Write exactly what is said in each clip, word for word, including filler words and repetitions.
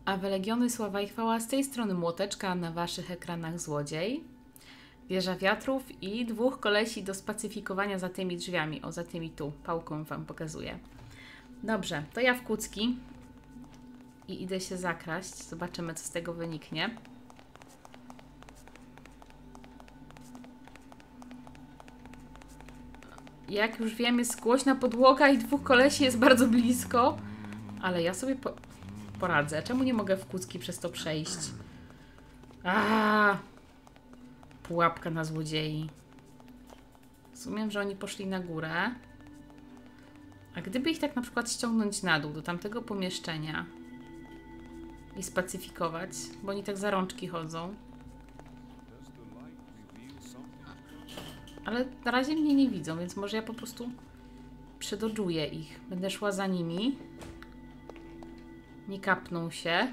A w Legiony sława i chwała, z tej strony Młoteczka, na waszych ekranach Złodziej, Wieża Wiatrów i dwóch kolesi do spacyfikowania za tymi drzwiami. O, za tymi tu, pałką wam pokazuję. Dobrze, to ja w kucki i idę się zakraść. Zobaczymy, co z tego wyniknie. Jak już wiem, jest głośna podłoga i dwóch kolesi jest bardzo blisko, ale ja sobie po poradzę. Czemu nie mogę w kucki przez to przejść? Aaaa! Pułapka na złodziei. Rozumiem, że oni poszli na górę. A gdyby ich tak na przykład ściągnąć na dół, do tamtego pomieszczenia i spacyfikować, bo oni tak za rączki chodzą. Ale na razie mnie nie widzą, więc może ja po prostu przedodżuję ich. Będę szła za nimi. Nie kapną się.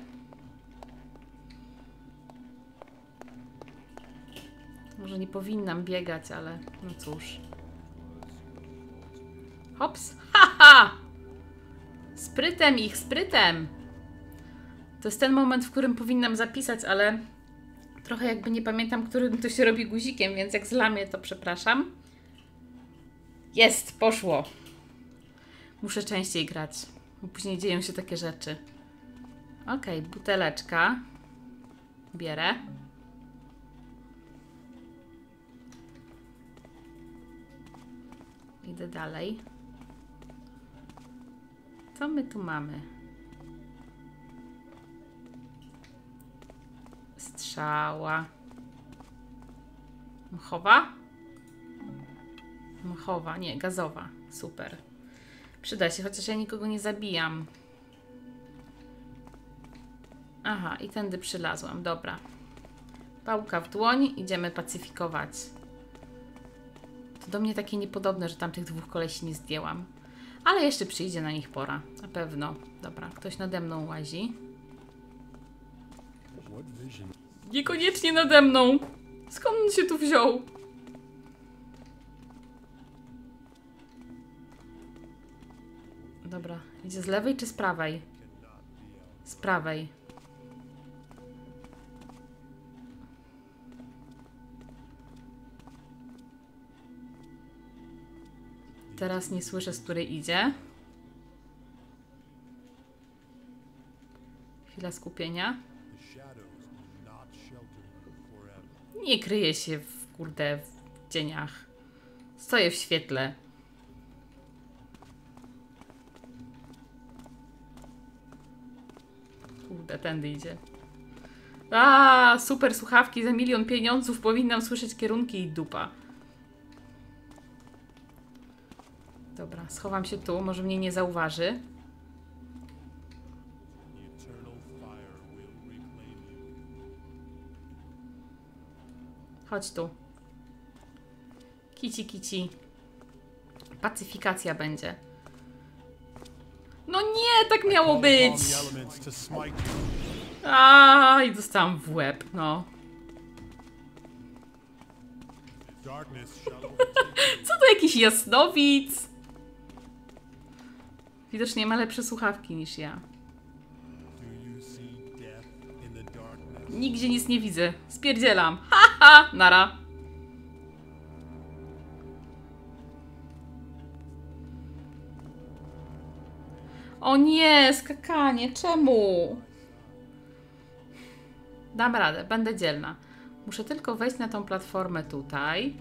Może nie powinnam biegać, ale no cóż. Hops! Haha! Sprytem ich, sprytem! To jest ten moment, w którym powinnam zapisać, ale trochę jakby nie pamiętam, którym to się robi guzikiem, więc jak zlamię, to przepraszam. Jest! Poszło! Muszę częściej grać, bo później dzieją się takie rzeczy. Okej, okay, buteleczka. Bierę. Idę dalej. Co my tu mamy? Strzała. Mchowa? Mchowa, nie, gazowa. Super. Przyda się, chociaż ja nikogo nie zabijam. Aha, i tędy przylazłam, dobra. Pałka w dłoń, idziemy pacyfikować. To do mnie takie niepodobne, że tam tych dwóch kolesi nie zdjęłam. Ale jeszcze przyjdzie na nich pora. Na pewno. Dobra, ktoś nade mną łazi. Niekoniecznie nade mną. Skąd on się tu wziął? Dobra, idzie z lewej czy z prawej? Z prawej. Teraz nie słyszę, z której idzie. Chwila skupienia. Nie kryję się w kurde w cieniach. Stoję w świetle. Kurde, tędy idzie. A, super słuchawki za milion pieniądzów. Powinnam słyszeć kierunki i dupa. Dobra, schowam się tu. Może mnie nie zauważy. Chodź tu. Kici, kici. Pacyfikacja będzie. No nie, tak miało być! A, i dostałam w łeb, no. Co to jakiś jasnowic? Widocznie ma lepsze słuchawki niż ja. Nigdzie nic nie widzę. Spierdzielam. Haha, nara. O nie, skakanie. Czemu? Dam radę, będę dzielna. Muszę tylko wejść na tą platformę tutaj.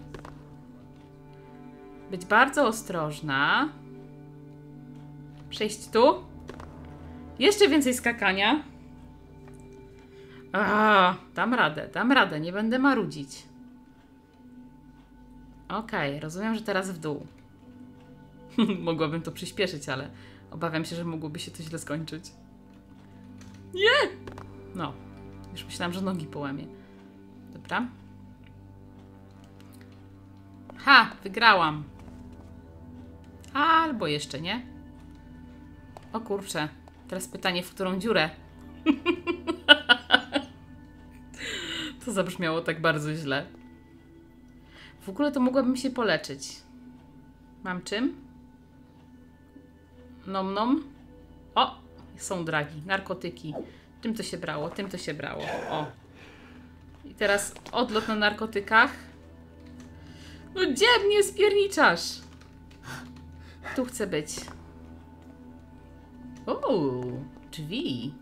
Być bardzo ostrożna. Przejść tu. Jeszcze więcej skakania. A, dam radę, dam radę, nie będę marudzić. Okej, okay, rozumiem, że teraz w dół. Mogłabym to przyspieszyć, ale obawiam się, że mogłoby się to źle skończyć. Nie! No, już myślałam, że nogi połamie. Dobra. Ha, wygrałam. Albo jeszcze nie. O kurczę, teraz pytanie, w którą dziurę? To zabrzmiało tak bardzo źle. W ogóle to mogłabym się poleczyć. Mam czym? Nom nom. O! Są dragi. Narkotyki. Tym to się brało, tym to się brało. O. I teraz odlot na narkotykach. No gdzie mnie spierniczasz? Tu chcę być. Uuu, drzwi.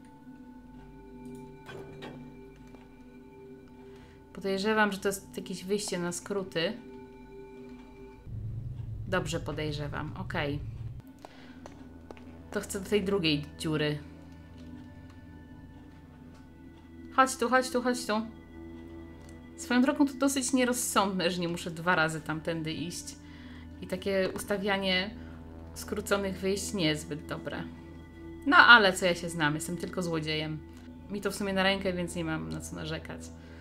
Podejrzewam, że to jest jakieś wyjście na skróty. Dobrze podejrzewam, okej. Okay. To chcę do tej drugiej dziury. Chodź tu, chodź tu, chodź tu. Swoją drogą to dosyć nierozsądne, że nie muszę dwa razy tamtędy iść. I takie ustawianie skróconych wyjść nie jest zbyt dobre. No ale co ja się znam, jestem tylko złodziejem. Mi to w sumie na rękę, więc nie mam na co narzekać.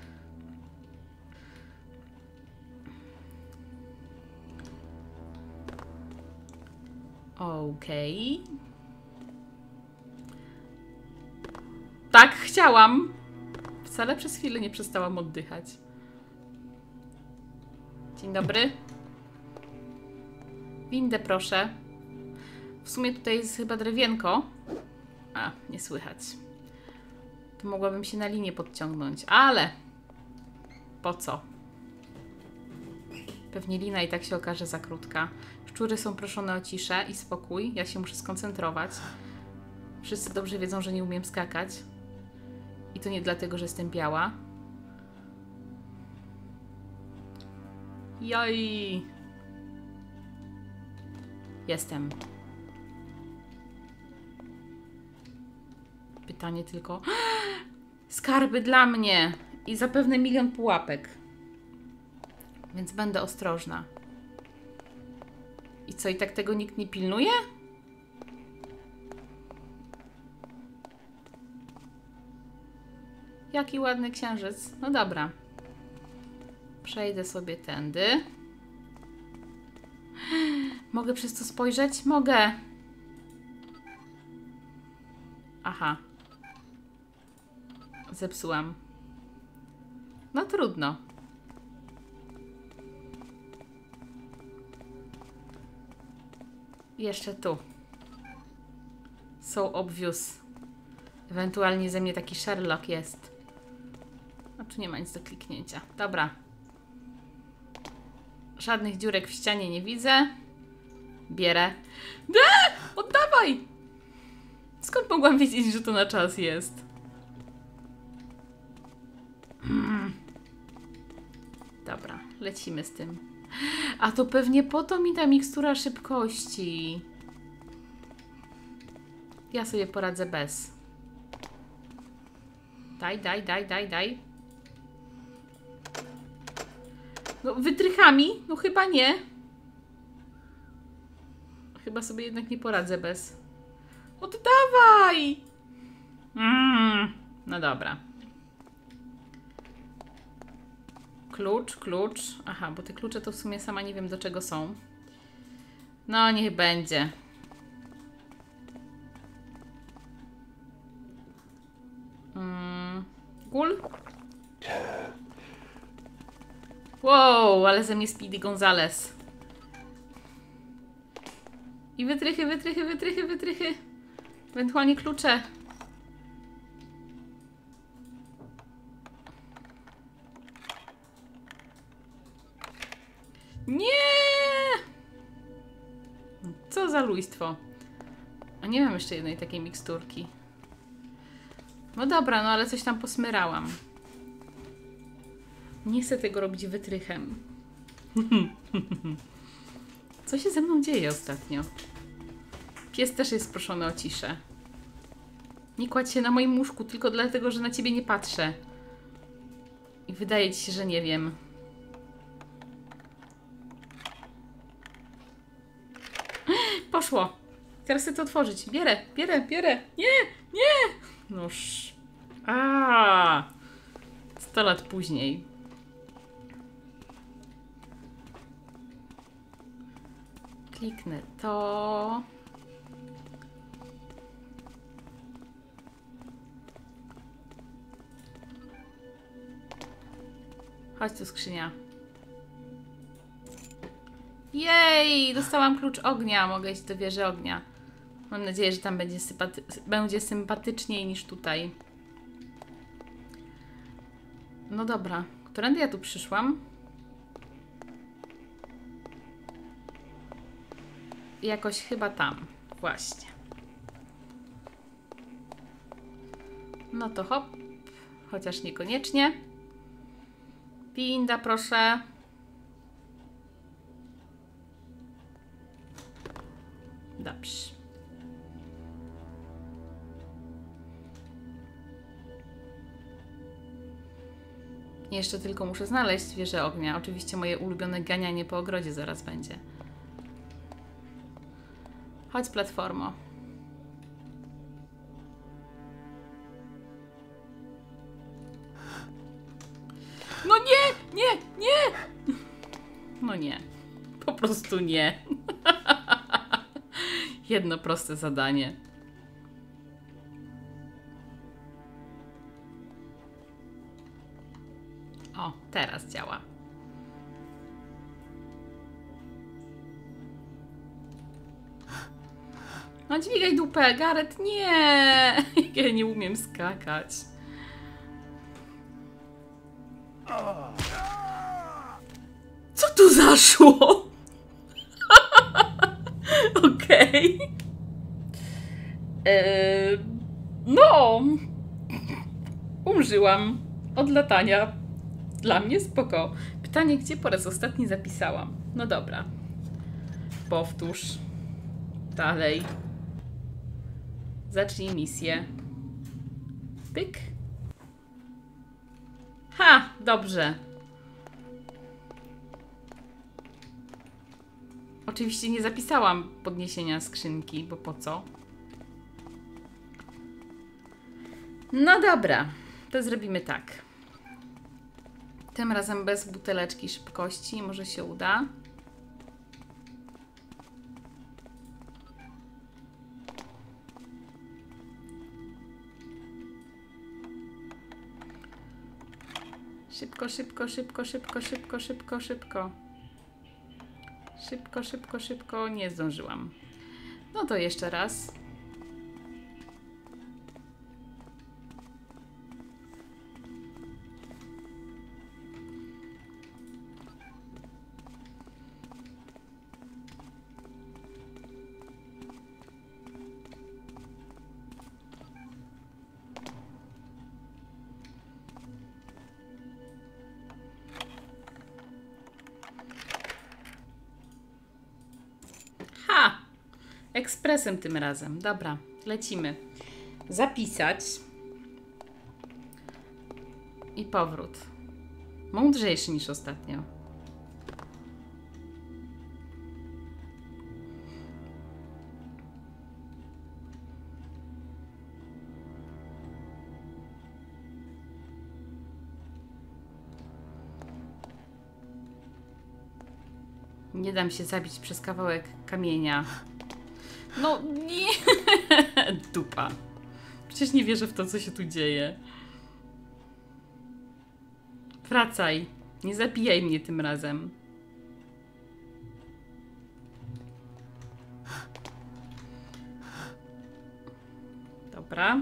Okej. Okay. Tak, chciałam. Wcale przez chwilę nie przestałam oddychać. Dzień dobry. Windę proszę. W sumie tutaj jest chyba drewienko. A, nie słychać. Tu mogłabym się na linię podciągnąć, ale po co? Pewnie lina i tak się okaże za krótka. Szczury są proszone o ciszę i spokój. Ja się muszę skoncentrować. Wszyscy dobrze wiedzą, że nie umiem skakać. I to nie dlatego, że jestem biała. Joj. Jestem. Pytanie tylko... Skarby dla mnie! I zapewne milion pułapek. Więc będę ostrożna. I co, i tak tego nikt nie pilnuje? Jaki ładny księżyc. No dobra. Przejdę sobie tędy. Mogę przez to spojrzeć? Mogę. Aha. Zepsułam. No trudno. Jeszcze tu. So obvious. Ewentualnie ze mnie taki Sherlock jest. A tu nie ma nic do kliknięcia. Dobra. Żadnych dziurek w ścianie nie widzę. Bierę. De! Oddawaj! Skąd mogłam wiedzieć, że to na czas jest? Hmm. Dobra, lecimy z tym. A to pewnie po to mi ta mikstura szybkości. Ja sobie poradzę bez. Daj, daj, daj, daj, daj. No, wytrychami? No chyba nie. Chyba sobie jednak nie poradzę bez. Oddawaj! Mm, no dobra. Klucz, klucz. Aha, bo te klucze to w sumie sama nie wiem do czego są. No, niech będzie. Mm, gul? Wow, ale ze mnie Speedy Gonzales. I wytrychy, wytrychy, wytrychy, wytrychy. Ewentualnie klucze. Nie! Co za lujstwo. A nie mam jeszcze jednej takiej miksturki. No dobra, no ale coś tam posmyrałam. Nie chcę tego robić wytrychem. Co się ze mną dzieje ostatnio? Pies też jest proszony o ciszę. Nie kładź się na moim łóżku tylko dlatego, że na ciebie nie patrzę. I wydaje ci się, że nie wiem. Poszło. Teraz chcę to otworzyć. Bierę, bierę, bierę. Nie, nie. Noż. A. Sto lat później. Kliknę to. Chodź tu, skrzynia. Jej! Dostałam klucz ognia. Mogę iść do wieży ognia. Mam nadzieję, że tam będzie, sympaty będzie sympatyczniej niż tutaj. No dobra. Którędy ja tu przyszłam? Jakoś chyba tam. Właśnie. No to hop. Chociaż niekoniecznie. Winda, proszę. Dobrze. Jeszcze tylko muszę znaleźć wieżę ognia. Oczywiście moje ulubione ganianie po ogrodzie zaraz będzie. Chodź, platformo. No nie, nie, nie! No nie. Po prostu nie. Jedno proste zadanie. O, teraz działa. No dźwigaj dupę, Gareth, nie! Ja nie umiem skakać. Co tu zaszło? Okej. Okay. Eee, no. Umrzyłam od latania. Dla mnie spoko. Pytanie, gdzie po raz ostatni zapisałam? No dobra. Powtórz. Dalej. Zacznij misję. Pyk. Ha! Dobrze. Oczywiście nie zapisałam podniesienia skrzynki, bo po co? No dobra. To zrobimy tak. Tym razem bez buteleczki szybkości. Może się uda. Szybko, szybko, szybko, szybko, szybko, szybko, szybko. Szybko, szybko, szybko. Nie zdążyłam. No to jeszcze raz. Ha! Ekspresem tym razem. Dobra, lecimy. Zapisać. I powrót. Mądrzejszy niż ostatnio. Nie dam się zabić przez kawałek kamienia. No nie! Dupa. Przecież nie wierzę w to, co się tu dzieje. Wracaj. Nie zabijaj mnie tym razem. Dobra.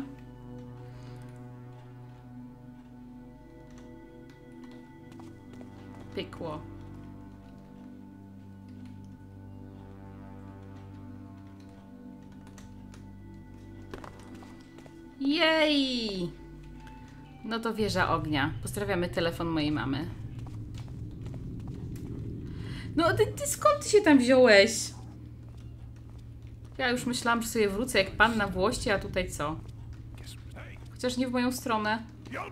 Pykło. Jej! No to wieża ognia. Pozdrawiamy telefon mojej mamy. No ty, ty skąd ty się tam wziąłeś? Ja już myślałam, że sobie wrócę jak pan na Włości, a tutaj co? Chociaż nie w moją stronę.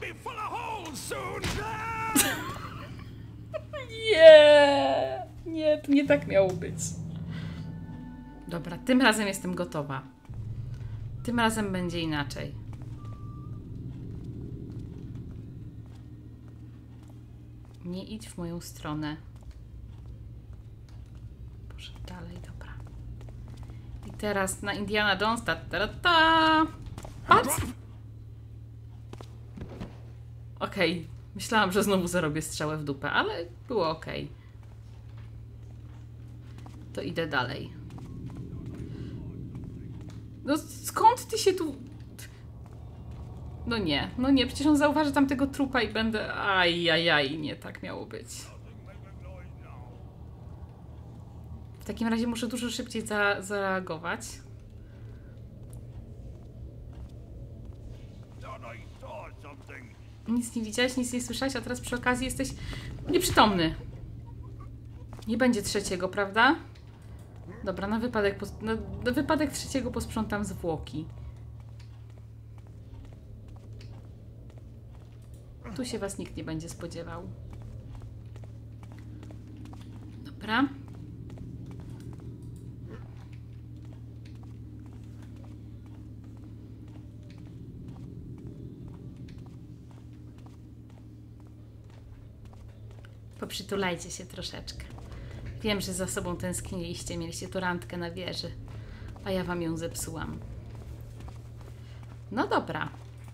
Nie! Nie, to nie tak miało być. Dobra, tym razem jestem gotowa. Tym razem będzie inaczej. Nie idź w moją stronę. Boże, dalej, dobra. I teraz na Indiana Jones. Ta, ta, ta. Patrz! Okej. Okay. Myślałam, że znowu zarobię strzałę w dupę, ale było okej. Okay. To idę dalej. No skąd ty się tu... No nie, no nie, przecież on zauważy tamtego trupa i będę... Ajajaj, nie, tak miało być. W takim razie muszę dużo szybciej za zareagować. Nic nie widziałeś, nic nie słyszałeś, a teraz przy okazji jesteś nieprzytomny. Nie będzie trzeciego, prawda? Dobra, na wypadek, na, na wypadek trzeciego posprzątam zwłoki. Tu się was nikt nie będzie spodziewał. Dobra. Poprzytulajcie się troszeczkę. Wiem, że za sobą tęskniliście, mieliście tu randkę na wieży, a ja wam ją zepsułam. No dobra.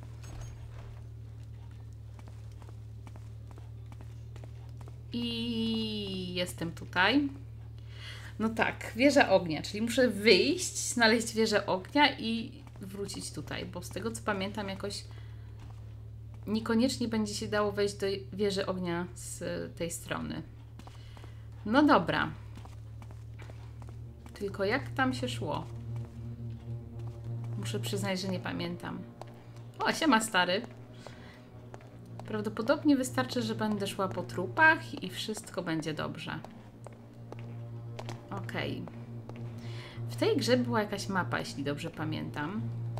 I jestem tutaj. No tak, wieża ognia, czyli muszę wyjść, znaleźć wieżę ognia i wrócić tutaj, bo z tego co pamiętam jakoś niekoniecznie będzie się dało wejść do wieży ognia z tej strony. No dobra. Tylko jak tam się szło? Muszę przyznać, że nie pamiętam. O, siema stary. Prawdopodobnie wystarczy, że będę szła po trupach i wszystko będzie dobrze. Okej. Okay. W tej grze była jakaś mapa, jeśli dobrze pamiętam.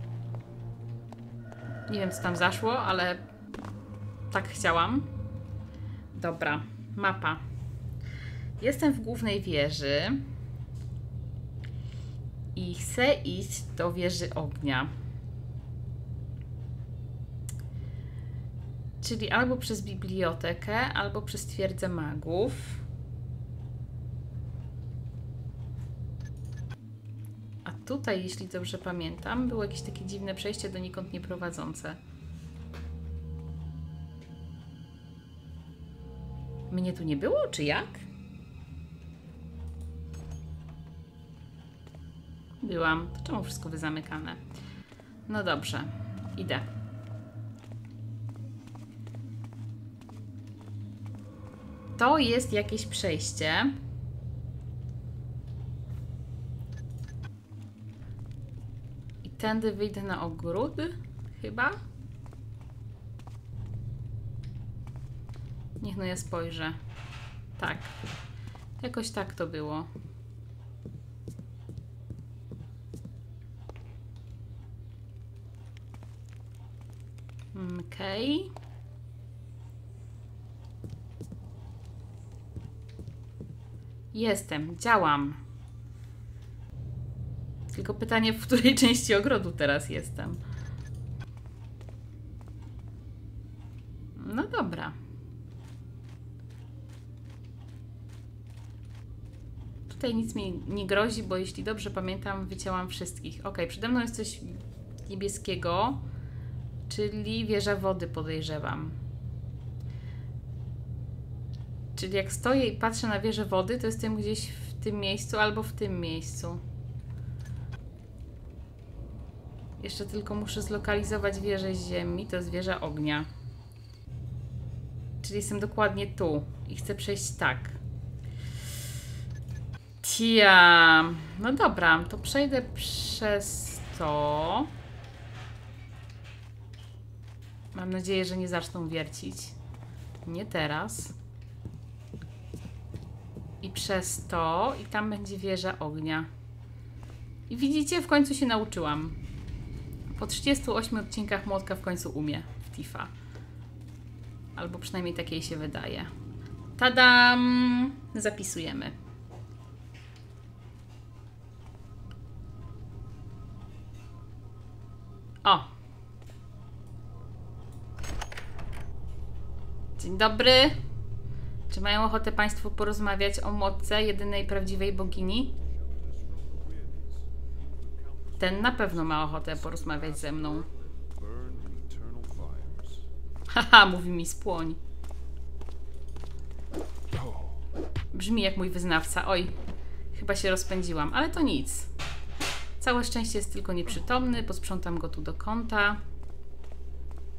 Nie wiem, co tam zaszło, ale tak chciałam. Dobra, mapa. Jestem w głównej wieży i chcę iść do wieży ognia. Czyli albo przez bibliotekę, albo przez twierdzę magów. A tutaj, jeśli dobrze pamiętam, było jakieś takie dziwne przejście donikąd nie prowadzące. Mnie tu nie było, czy jak? Byłam. To czemu wszystko wyzamykane? No dobrze, idę. To jest jakieś przejście. I tędy wyjdę na ogród, chyba? Niech no ja spojrzę. Tak. Jakoś tak to było. Okej. Okay. Jestem, działam. Tylko pytanie, w której części ogrodu teraz jestem. No dobra. Tutaj nic mi nie grozi, bo jeśli dobrze pamiętam, wycięłam wszystkich. Ok, przede mną jest coś niebieskiego, czyli wieża wody, podejrzewam. Czyli jak stoję i patrzę na wieżę wody, to jestem gdzieś w tym miejscu albo w tym miejscu. Jeszcze tylko muszę zlokalizować wieżę ziemi, to jest wieża ognia. Czyli jestem dokładnie tu i chcę przejść tak. Tia. No dobra, to przejdę przez to. Mam nadzieję, że nie zaczną wiercić. Nie teraz. I przez to, i tam będzie wieża ognia. I widzicie, w końcu się nauczyłam. Po trzydziestu ośmiu odcinkach Młotka w końcu umie w Tifa. Albo przynajmniej tak jej się wydaje. Tadam! Zapisujemy. O! Dzień dobry! Czy mają ochotę Państwo porozmawiać o Młotce, jedynej prawdziwej bogini? Ten na pewno ma ochotę porozmawiać ze mną. Haha, mówi mi spłoń. Brzmi jak mój wyznawca. Oj, chyba się rozpędziłam, ale to nic. Całe szczęście jest tylko nieprzytomny, posprzątam go tu do kąta.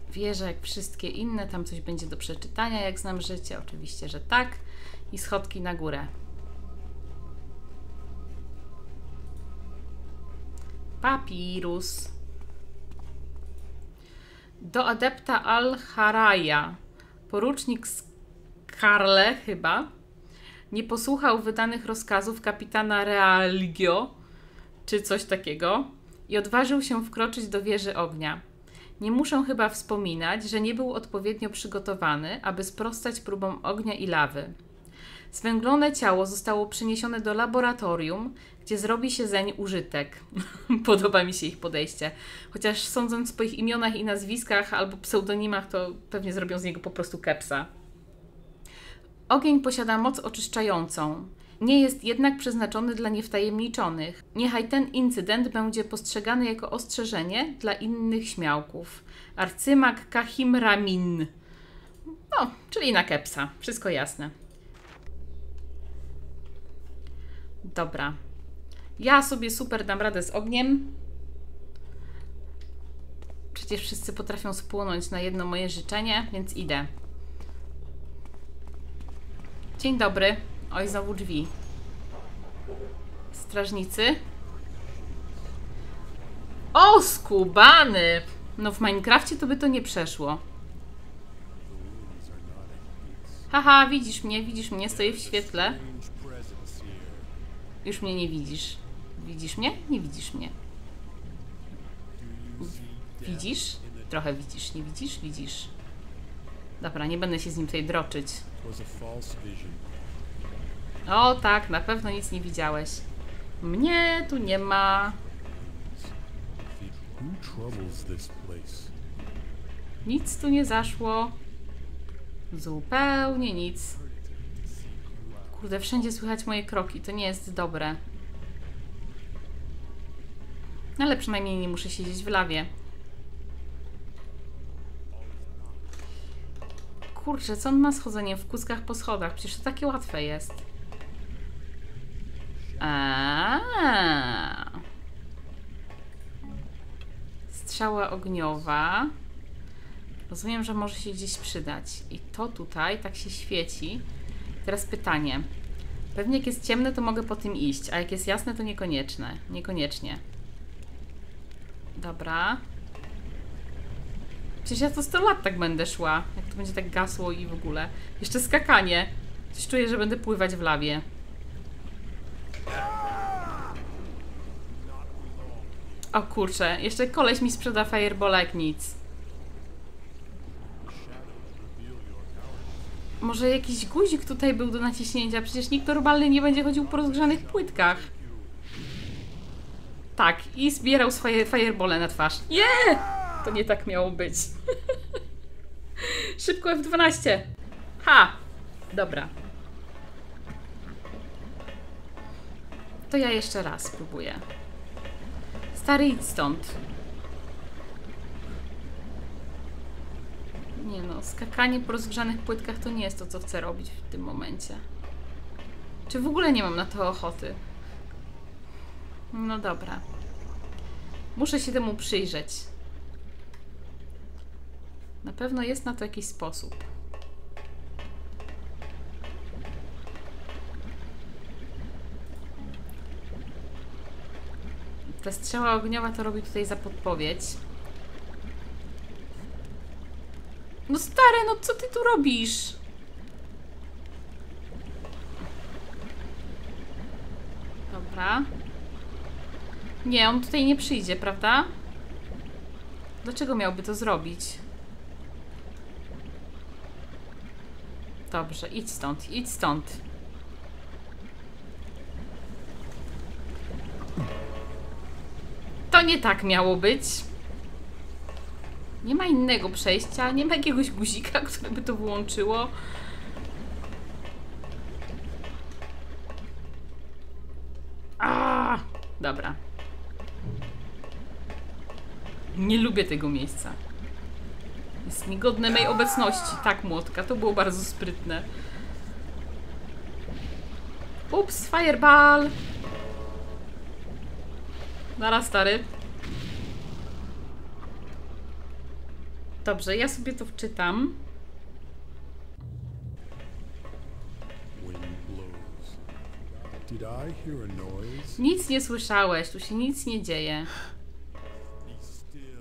Wieża jak wszystkie inne, tam coś będzie do przeczytania, jak znam życie. Oczywiście, że tak. I schodki na górę. Papirus. Do adepta Al-Haraja. Porucznik Skarle chyba nie posłuchał wydanych rozkazów kapitana Realgio, czy coś takiego, i odważył się wkroczyć do wieży ognia. Nie muszę chyba wspominać, że nie był odpowiednio przygotowany, aby sprostać próbom ognia i lawy. Zwęglone ciało zostało przeniesione do laboratorium, gdzie zrobi się zeń użytek. Podoba mi się ich podejście. Chociaż sądząc po ich imionach i nazwiskach albo pseudonimach, to pewnie zrobią z niego po prostu kepsa. Ogień posiada moc oczyszczającą. Nie jest jednak przeznaczony dla niewtajemniczonych. Niechaj ten incydent będzie postrzegany jako ostrzeżenie dla innych śmiałków. Arcymag Kahim Ramin. No, czyli na kepsa. Wszystko jasne. Dobra. Ja sobie super dam radę z ogniem. Przecież wszyscy potrafią spłonąć na jedno moje życzenie, więc idę. Dzień dobry. Oj, znowu drzwi. Strażnicy. O, skubany! No w Minecrafcie to by to nie przeszło. Haha, widzisz mnie, widzisz mnie, stoję w świetle. Już mnie nie widzisz. Widzisz mnie? Nie widzisz mnie. Widzisz? Trochę widzisz, nie widzisz? Widzisz. Dobra, nie będę się z nim tutaj droczyć. O tak, na pewno nic nie widziałeś. Mnie tu nie ma. Nic tu nie zaszło. Zupełnie nic. Kurde, wszędzie słychać moje kroki. To nie jest dobre. No ale przynajmniej nie muszę siedzieć w lawie. Kurczę, co on ma z chodzeniem w kuckach po schodach? Przecież to takie łatwe jest. Aaaa. Strzała ogniowa. Rozumiem, że może się gdzieś przydać. I to tutaj tak się świeci. Teraz pytanie. Pewnie jak jest ciemne, to mogę po tym iść, a jak jest jasne, to niekonieczne. Niekoniecznie. Dobra. Przecież ja to sto lat tak będę szła. Jak to będzie tak gasło i w ogóle. Jeszcze skakanie. Coś czuję, że będę pływać w lawie. O kurczę, jeszcze koleś mi sprzeda firebola jak nic. Może jakiś guzik tutaj był do naciśnięcia? Przecież nikt normalny nie będzie chodził po rozgrzanych płytkach. Tak, i zbierał swoje firebole na twarz. Nie! Yeah! To nie tak miało być. Szybko F dwanaście. Ha! Dobra. To ja jeszcze raz spróbuję. Stary, idź stąd. Nie no, skakanie po rozgrzanych płytkach to nie jest to, co chcę robić w tym momencie. Czy w ogóle nie mam na to ochoty? No dobra. Muszę się temu przyjrzeć. Na pewno jest na to jakiś sposób. Ta strzała ogniowa to robi tutaj za podpowiedź. No stary, no co ty tu robisz? Dobra. Nie, on tutaj nie przyjdzie, prawda? Dlaczego miałby to zrobić? Dobrze, idź stąd, idź stąd. To nie tak miało być. Nie ma innego przejścia, nie ma jakiegoś guzika, które by to wyłączyło. A, dobra. Nie lubię tego miejsca. Jest niegodne mej obecności. Tak, młotka, to było bardzo sprytne. Ups, fireball. Zaraz, stary. Dobrze, ja sobie to wczytam. Did I hear a noise? Nic nie słyszałeś, tu się nic nie dzieje. Be still.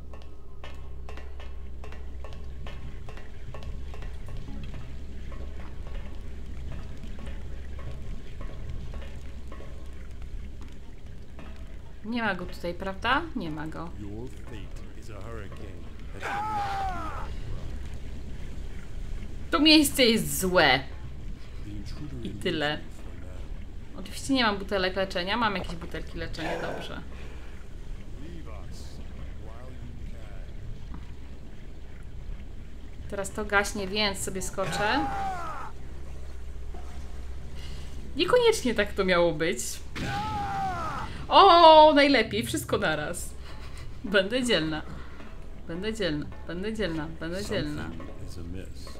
Nie ma go tutaj, prawda? Nie ma go. Your fate is a hurricane that cannot To miejsce jest złe. be the intruder I in tyle. for now. Oczywiście nie mam butelek leczenia, mam jakieś butelki leczenia, dobrze. Leave us while you can. Teraz to gaśnie, więc sobie skoczę. Niekoniecznie tak to miało być. O, najlepiej, wszystko naraz. Będę dzielna. Będę dzielna, będę dzielna, będę dzielna. Something is amiss.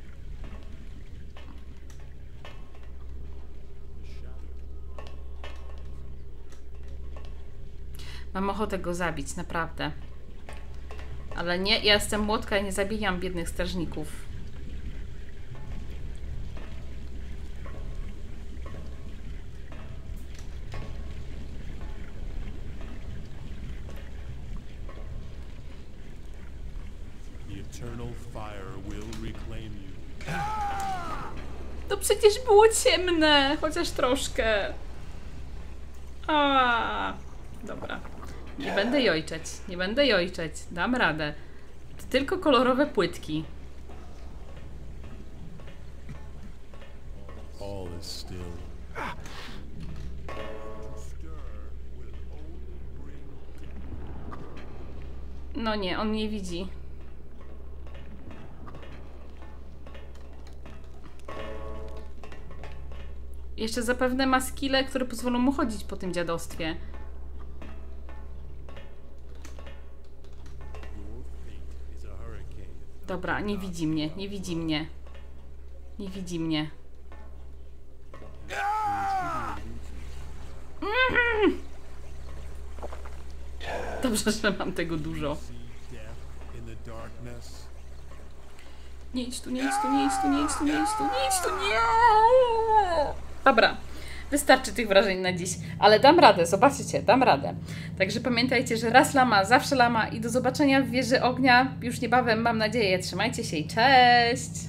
Mam ochotę go zabić, naprawdę. Ale nie, ja jestem młotka i nie zabijam biednych strażników. The eternal fire will reclaim you. To przecież było ciemne, chociaż troszkę. A, dobra. Nie będę jojczeć, nie będę jojczeć. Dam radę. To tylko kolorowe płytki. All is still. To stir will only bring No nie, on nie widzi. Jeszcze zapewne ma skille, które pozwolą mu chodzić po tym dziadostwie. your fate is a hurricane. Dobra, nie widzi mnie, nie widzi mnie. Nie widzi mnie. Mm. Dobrze, że mam tego dużo. See death in the darkness. Nie idź tu, nie idź tu, nie idź tu, nie idź tu, nie idź tu, nie idź tu, nie! Dobra, wystarczy tych wrażeń na dziś, ale dam radę, zobaczycie, dam radę. Także pamiętajcie, że raz lama, zawsze lama i do zobaczenia w Wieży Ognia już niebawem, mam nadzieję. Trzymajcie się i cześć!